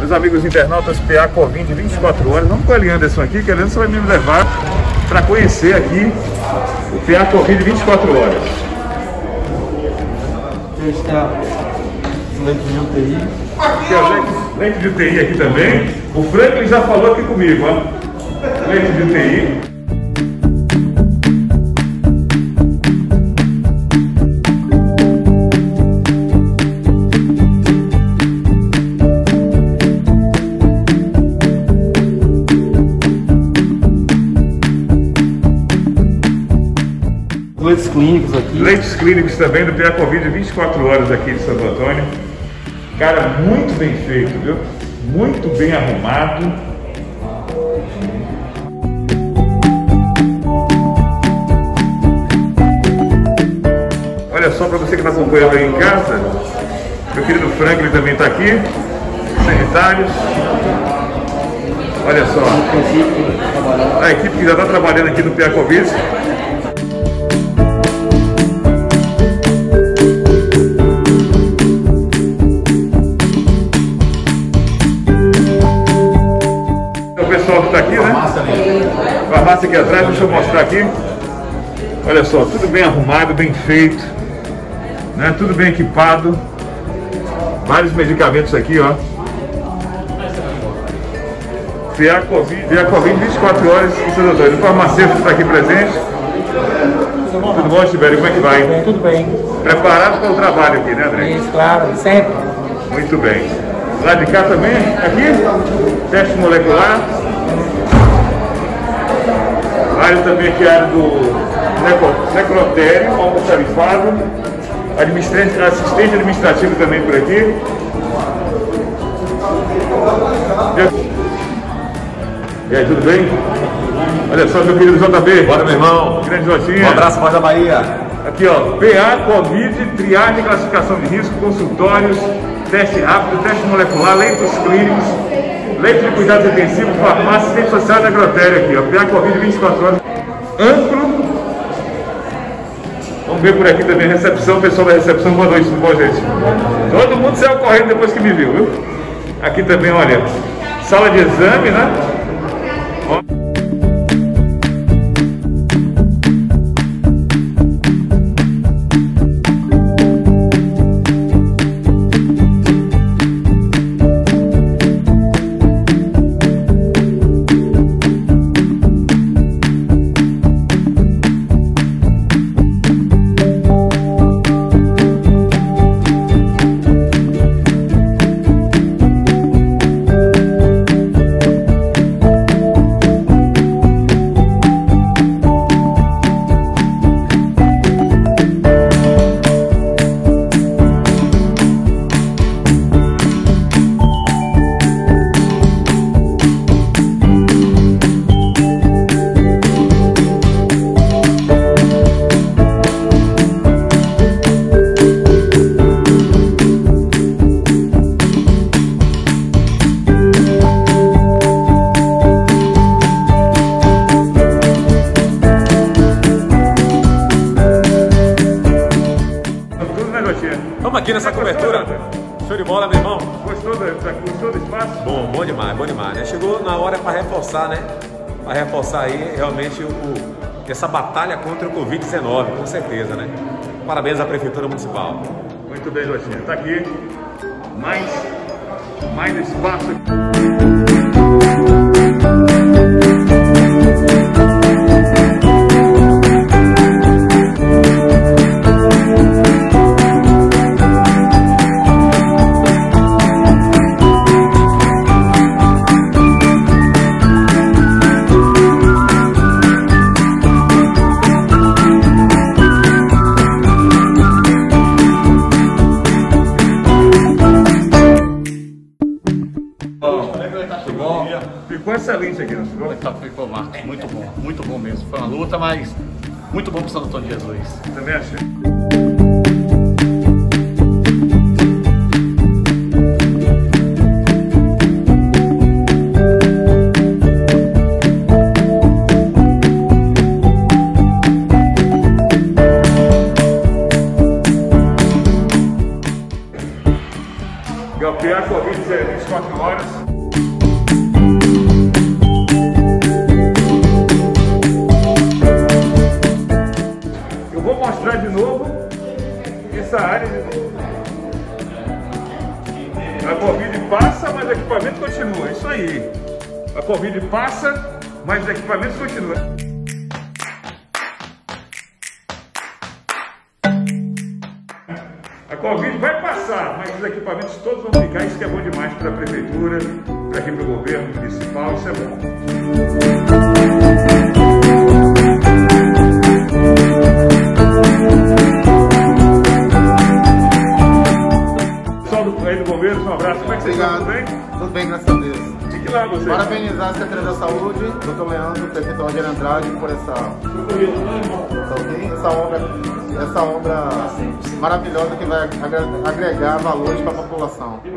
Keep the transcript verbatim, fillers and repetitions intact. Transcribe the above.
Meus amigos internautas, P A Covid vinte e quatro horas. Vamos com o Anderson aqui, que o Anderson vai me levar para conhecer aqui o P A Covid vinte e quatro horas. Aqui está o leite de U T I. Aqui é o leite, leite de U T I aqui também. O Franklin já falou aqui comigo, ó. Leite de U T I. Leitos clínicos aqui. Leitos clínicos também do P A Covid vinte e quatro horas aqui de Santo Antônio. Cara, muito bem feito, viu? Muito bem arrumado. Olha só para você que está acompanhando aí em casa. Meu querido Franklin também está aqui. Sanitários. Olha só. A equipe que já está trabalhando aqui no P A Covid. Que está aqui, né? Farmácia aqui atrás, deixa eu mostrar aqui. Olha só, tudo bem arrumado, bem feito, né? Tudo bem equipado. Vários medicamentos aqui, ó. P A Covid, P A Covid vinte e quatro horas em Santo Antônio. O farmacêutico está aqui presente. Tudo bom, Tibério? Como é que vai? Bem, tudo bem. Preparado para o trabalho aqui, né, André? Isso, claro, sempre. Muito bem. Lá de cá também, aqui, teste molecular. Área também aqui, a área do necrotério, almoxarifado, assistente administrativo também por aqui. E aí, tudo bem? Olha só, meu querido J B. Bora, meu irmão. Grande Jotinha. Um abraço, voz da Bahia. Aqui, ó, P A Covid, triagem, classificação de risco, consultórios, teste rápido, teste molecular, leitos clínicos, leite de cuidados intensivos, farmácia, assistente social e necrotério aqui, ó. P A Covid vinte e quatro horas. Amplo. Vamos ver por aqui também a recepção, o pessoal da recepção. Boa noite, tudo bom, gente? Todo mundo saiu correndo depois que me viu, viu? Aqui também, olha, sala de exame, né? Ó. Vamos aqui nessa cobertura. Show de bola, meu irmão. Gostou do, gostou do espaço? Bom, bom demais, bom demais, né? Chegou na hora para reforçar, né? Para reforçar aí realmente o, o, essa batalha contra o Covid dezenove, com certeza, né? Parabéns à Prefeitura Municipal. Muito bem, Jotinha. Está aqui mais, mais espaço. Ficou excelente aqui, não ficou? Tá, ficou, Marcos. Muito bom, muito bom mesmo. Foi uma luta, mas muito bom para o Santo Antônio de Jesus. Também achei. P A Covid até vinte e quatro horas. Eu vou mostrar de novo essa área de novo. A Covid passa, mas o equipamento continua. Isso aí. A Covid passa, mas os equipamentos continuam. A Covid vai passar, mas os equipamentos todos vão ficar. Isso que é bom demais para a prefeitura, para aqui para o governo municipal. Isso é bom. Aí do governo, um abraço. Como é que vocês estão? Tudo bem? Tudo bem, graças a Deus. Fique lá, você. Parabenizar a Secretaria da Saúde, doutor Leandro, prefeito Rogério Andrade, por essa, essa, obra, essa obra maravilhosa que vai agregar valores para a população.